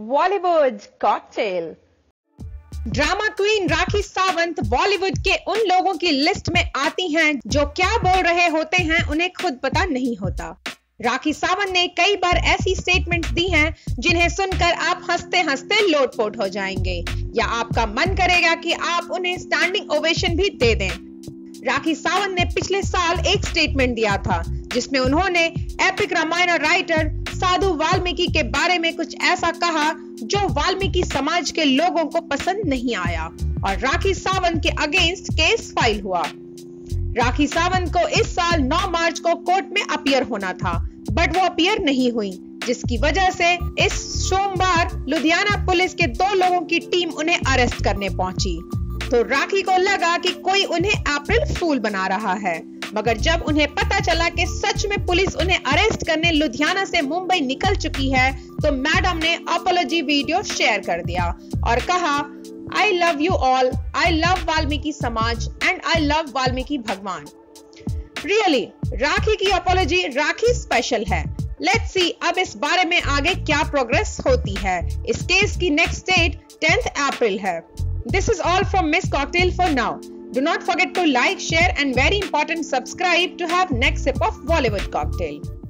Bollywood cocktail. Drama queen Rakhi Sawant Bollywood के उन लोगों की लिस्ट में आती हैं जो क्या बोल रहे होते हैं उन्हें खुद पता नहीं होता। राखी सावंत ने कई बार ऐसी स्टेटमेंट्स दी हैं जिन्हें सुनकर आप हंसते हंसते लोटपोट हो जाएंगे या आपका मन करेगा कि आप उन्हें स्टैंडिंग ओवेशन भी दे दें। राखी सावंत ने पिछले साल एक स्टेटमेंट दिया था जिसमें उन्होंने एपिक रामायण राइटर साधु वाल्मीकि के बारे में कुछ ऐसा कहा जो वाल्मीकि समाज के लोगों को पसंद नहीं आया और राखी सावंत के अगेंस्ट केस फाइल हुआ। राखी सावंत को इस साल 9 मार्च को कोर्ट में अपीयर होना था बट वो अपीयर नहीं हुई, जिसकी वजह से इस सोमवार लुधियाना पुलिस के 2 लोगों की टीम उन्हें अरेस्ट करने पहुंची। तो राखी को लगा कि कोई उन्हें अप्रैल फूल बना रहा है, मगर जब उन्हें पता चला कि सच में पुलिस उन्हें अरेस्ट करने लुधियाना से मुंबई निकल चुकी है तो मैडम ने अपॉलॉजी वीडियो शेयर कर दिया और कहा, I love you all, I love Valmiki समाज एंड आई लव वाल्मीकि भगवान। रियली राखी की अपॉलॉजी राखी स्पेशल है। लेट्स सी अब इस बारे में आगे क्या प्रोग्रेस होती है। इस केस की नेक्स्ट डेट 10th अप्रैल है। This is all from Miss Cocktail for now. Do not forget to like, share and very important subscribe to have next sip of Bollywood Cocktail.